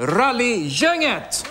Rallygänget!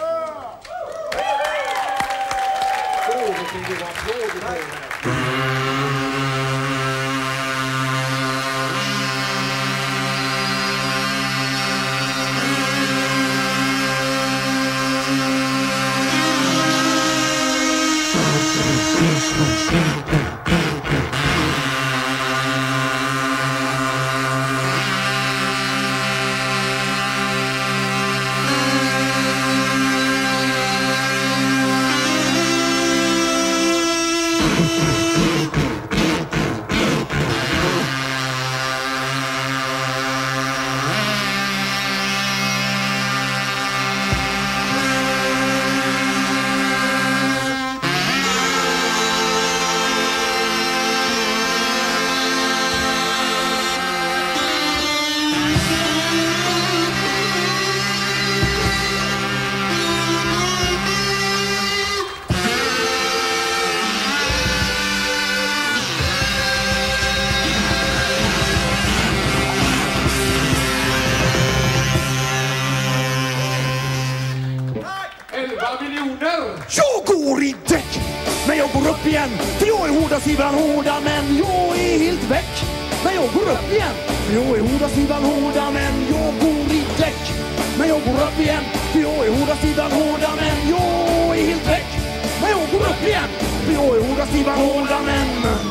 Jag går i däck, men jag går upp igen. För jag är hårdast ibland hårda, men jag är helt väck. Men jag går upp igen, för jag är hårdast ibland hårda, men jag går i däck. Men jag går upp igen, för jag är hårdast ibland hårda, men jag är helt väck. Men jag går upp igen, för jag är hårdast ibland hårda, men...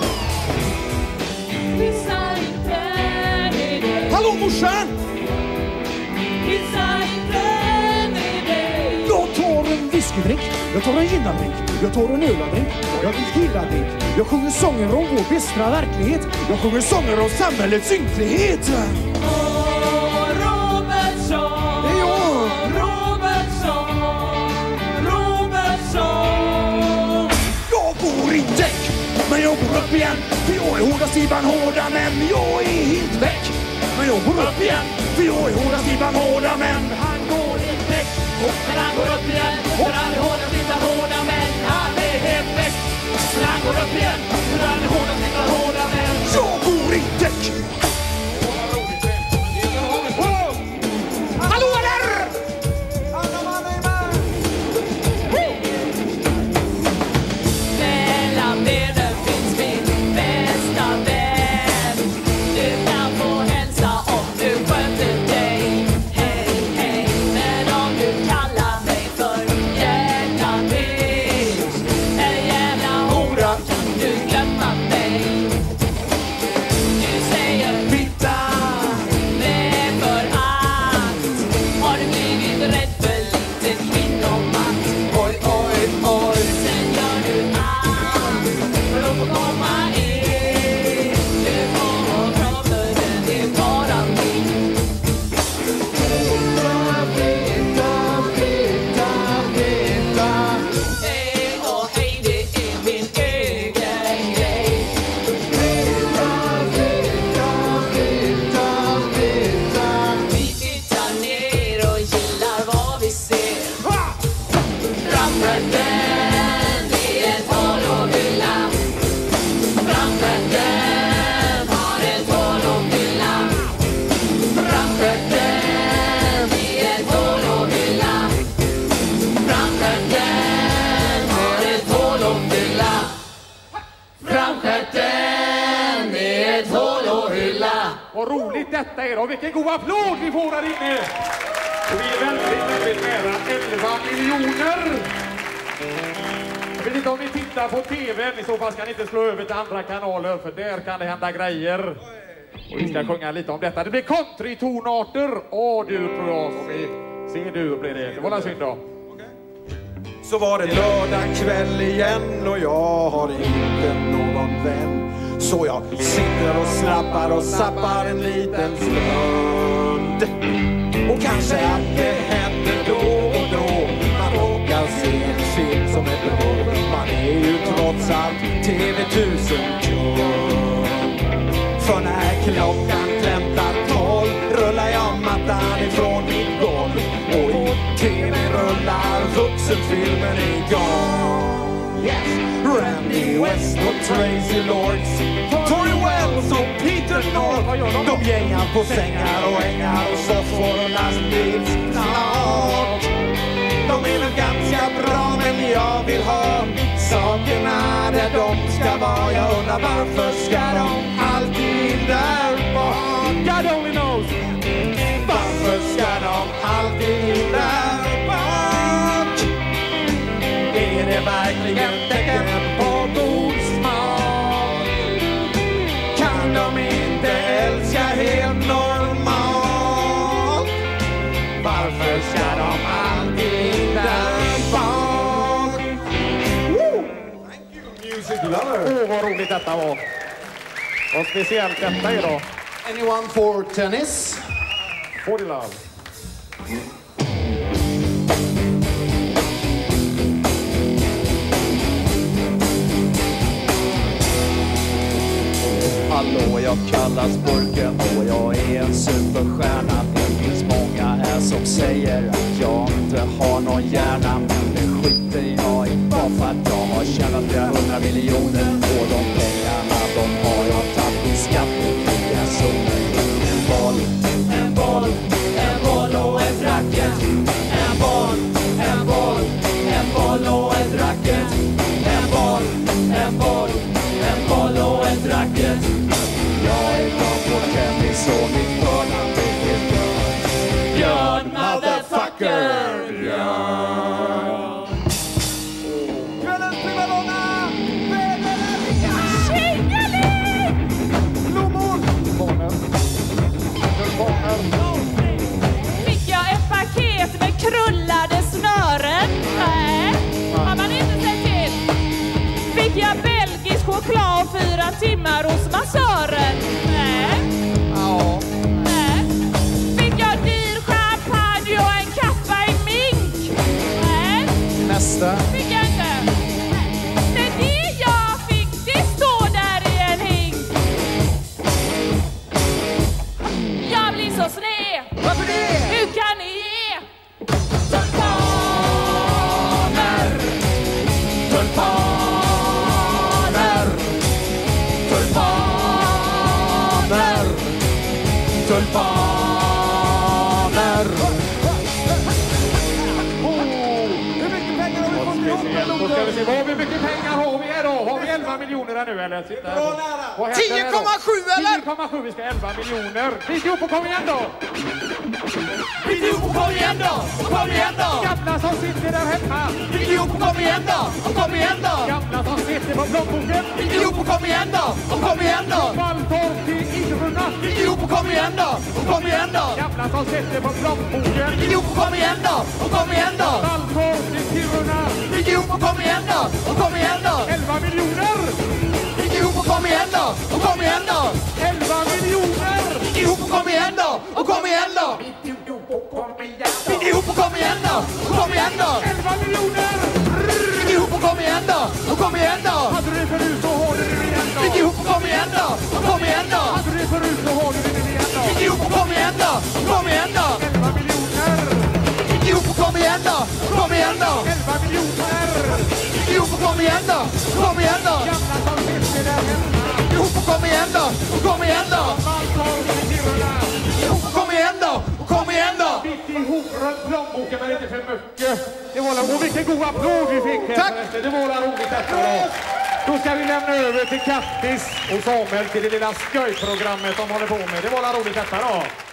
Hallå morsan! Jag tar en whiskydrink, jag tar en gindardrink, jag tar en öladrink, jag vill killadrink. Jag sjunger sånger om vår bistra verklighet, jag sjunger sånger om samhällets ynklighet. Robertsson, det är jag. Robertsson. Jag går i däck, men jag går upp igen. För jag är hårdast ibland hårda, men jag är helt väck. Men jag går upp igen, för jag är hårdast ibland hårda, men han går i däck. Men han går upp igen, för han är hårdast ibland hårda, men han är helt väck. Men han går upp igen, för han är hårdast ibland hårda, men jag går i däck. Hallå där! mellan benen finns min bästa vän. Du kan få hälsa om du sköter dig. Hej, hej, men om du kallar mig för jävla bitch eller jävla hora kan du glömma mig. Du säger Fitta! med förakt. Har du blivit rädd för lite kvinnomakt? Oj, oj, oj. Sen gör du allt för att få komma in. Du får vara bra för den är bara min. Hej och hej, det är min egen grej. Vi tittar ner och gillar vad vi ser. Framfötten i ett hål och villa. Framfötten har ett hål och villa. Framfötten i ett hål och villa. Framfötten har ett hål och villa. Framfötten i ett hål och hylla. Vad roligt detta är då. Vilken god applåd vi får där inne. Och vi är väldigt nära 11 miljoner. Jag vet inte om ni tittar på tv. I så fall ska ni inte slå över till andra kanaler. För där kan det hända grejer. Och vi ska sjunga lite om detta. Det blir country-tonarter. Åh du tror jag som vi ser du blir det. Det var en synd då. Så var det lördag kväll igen och jag har inte någon vän. Så jag sitter och slappar och sappar en liten stund. Och kanske att det händer då och då. Man råkar se en film som är bra. Man är ju trots allt TV1000-kund. För när klockan klämtar 12 rullar jag mattan ifrån mitt golv. Och i TV rullar vuxenfilmen igång. Yes, Randy West och Tracy Lords, Tori Wells och Peter North. De gängar på sängar och ängar och soffor och lastbilsflak. De är väl ganska bra, men jag vill ha sakerna där de ska vara. Jag undrar varför ska de alltid där bak? God only knows. Varför ska de alltid där bak? Är det verkligen tecken på god smak? Kan de inte älska helt normalt? Varför ska de alltid där bak? Thank you, music lover. Vad roligt detta var. Och speciellt detta idag. Anyone for tennis? For love. Hallå, jag kallas Burken och jag är en superstjärna. Det finns många här som säger att jag inte har någon hjärna, men det skiter jag i bara för att jag har tjänat flera 100 miljoner. Och de pengarna, de har jag tagit i skattefria zoner. En boll, en boll, en boll och ett racket. En boll, en boll, en boll och ett racket. En boll, en boll, en boll och ett racket. Jag är bra på tennis och mitt förnamn är Björn. Björn, motherfucker, Björn. Kvällens primadonna! Tjingeling! Blommor! Fick jag ett paket med krullade snören? Nej, har man inte sett till. Fick jag belgisk choklad och 4 timmar hos massören? Nej. Ja. Nej. Fick jag dyr champagne och en kappa i mink? Nej. Nästa. Fick jag inte. Nej, det jag fick, det står där i en hink. Jag blir så sned. Varför det? Hur kan ni ge? Tulpaner! Tulpaner! Tulpaner! Tulpaner! Hur mycket pengar har vi fått ihop? Då ska vi se, hur mycket pengar har vi här då? Har vi 11 miljoner här nu eller? Sitta här. Bra nära. Vad händer här då? 10,7 eller? 10,7, vi ska 11 miljoner. Bit ihop och kom igen då! Bit ihop och kom igen då! Kom igen då! Gamla som sitter där hemma. Bit ihop och kom igen då! Kom igen då! Gamla som sitter på plånboken. Bit ihop och kom igen då! Kom igen då! Valltorp till Iruna. Bit ihop och kom igen då! Kom igen då! Gamla som sitter på plånboken. Bit ihop och kom igen då! Kom igen då! Valltorp till Kiruna. Bit ihop och kom igen då! Kom igen då! 11 miljoner! Bit ihop och kom igen då! Kom igen då! 11 miljoner! Bit ihop och kom igen då! Kom igen då! Bit ihop och kom igen då! Kom igen då! 11 miljoner! Bit ihop och kom igen då! Kom igen då! Hade du det förut så har du det igen då. Bit ihop och kom igen då! Kom igen då! Hade du det förut så har du det igen då. Bit ihop och kom igen då! Kom igen då! 11 miljoner! Bit ihop och kom igen då! Kom igen då! 11 miljoner! Bit ihop och kom igen då! Kom igen då! Gamla som sitter där hemma. Bit ihop och kom igen då! Kom igen då! Valltorp till Kiruna. Bit ihop och kom igen då! Kom igen då! Bitt ihop runt plånboken men inte för mycket. Det var och vilken god applåd vi fick här. Tack. Det var roligt detta då. Då ska vi lämna över till Kattis och Samuel till det lilla skojprogrammet de håller på med. Det var roligt detta då.